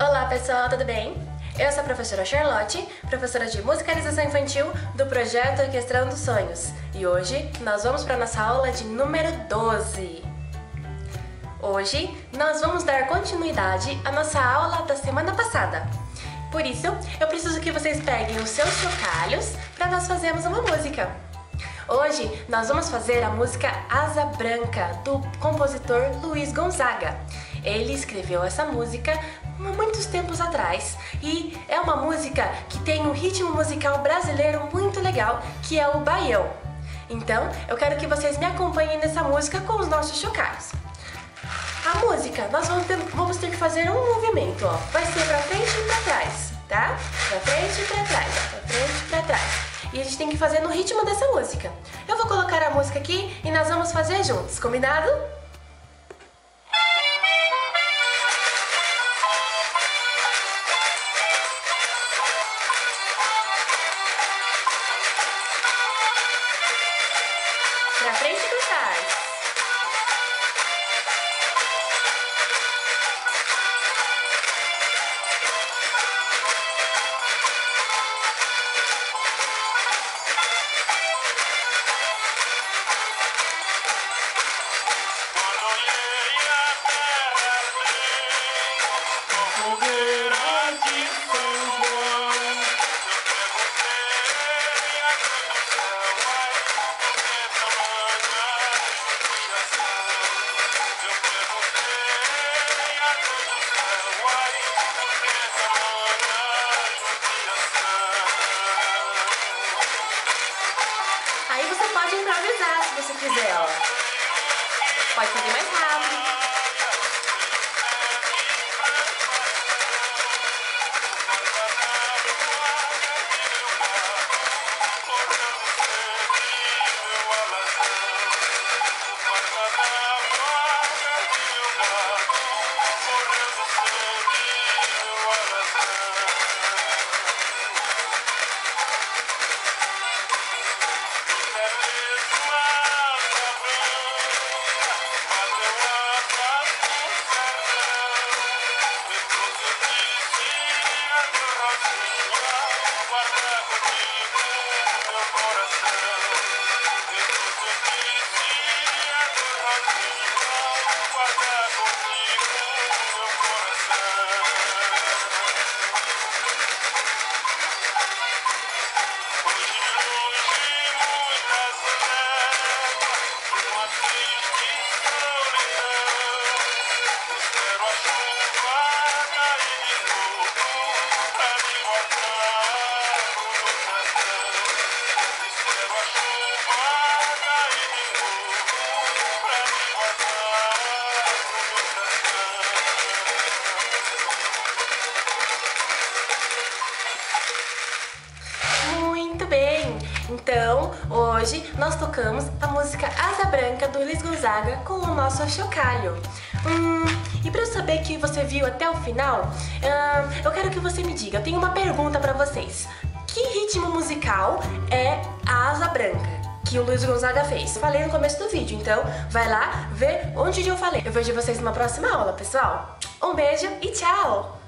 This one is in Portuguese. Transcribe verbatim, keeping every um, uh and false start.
Olá pessoal, tudo bem? Eu sou a professora Charlotte, professora de musicalização infantil do projeto Orquestrando Sonhos. E hoje nós vamos para a nossa aula de número doze. Hoje nós vamos dar continuidade à nossa aula da semana passada. Por isso, eu preciso que vocês peguem os seus chocalhos para nós fazermos uma música. Hoje nós vamos fazer a música Asa Branca, do compositor Luiz Gonzaga. Ele escreveu essa música há muitos tempos atrás e é uma música que tem um ritmo musical brasileiro muito legal, que é o baião. Então, eu quero que vocês me acompanhem nessa música com os nossos chocalhos. A música, nós vamos ter, vamos ter que fazer um movimento, ó. Vai ser pra frente e pra trás, tá? Pra frente e pra trás, ó. Pra frente e pra trás. E a gente tem que fazer no ritmo dessa música. Eu vou colocar a música aqui e nós vamos fazer juntos, combinado? Pra frente e pra trás. Aí você pode improvisar se você quiser, ó. Pode fazer mais rápido. Então, hoje nós tocamos a música Asa Branca do Luiz Gonzaga com o nosso chocalho. Hum, e para eu saber que você viu até o final, hum, eu quero que você me diga, eu tenho uma pergunta para vocês. Que ritmo musical é a Asa Branca que o Luiz Gonzaga fez? Eu falei no começo do vídeo, então vai lá ver onde eu falei. Eu vejo vocês numa próxima aula, pessoal. Um beijo e tchau!